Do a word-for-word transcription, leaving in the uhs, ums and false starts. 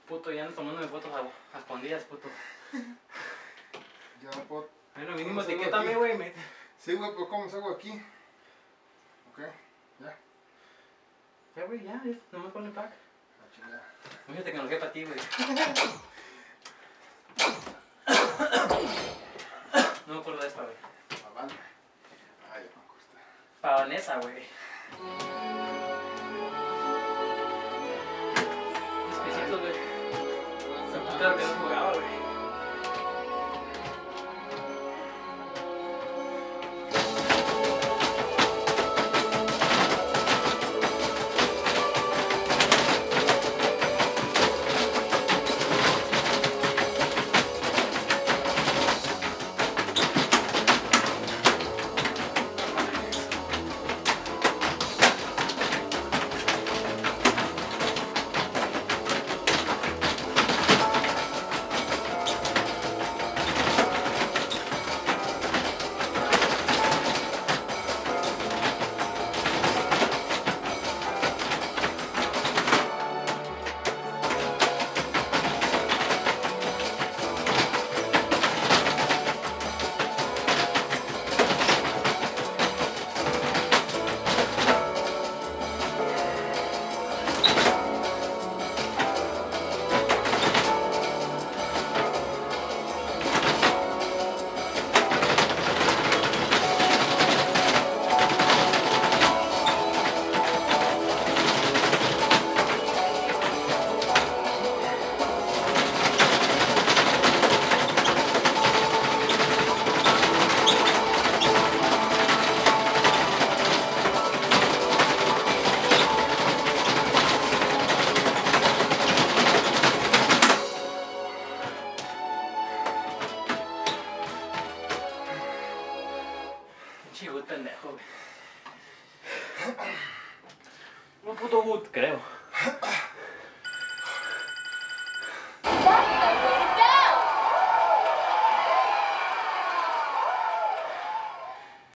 Puto, ya ando tomándome fotos a, a escondidas, puto. Ya no puedo. Bueno, mínimo ¿Cómo salgo etiquétame, aquí? güey. Me... Sí, güey, pero ¿cómo salgo aquí? Ok, ya. Ya, güey, ya, ya. Nomás ponle pack. La chingada. Mucha tecnología para ti, güey. No me acuerdo de esta, güey. La banda. Ay, ya me acuerdo. Para Vanessa, güey. Especitos, güey. Claro que no jugaba, güey. Chigut pendejo, güey. Un puto gut, creo.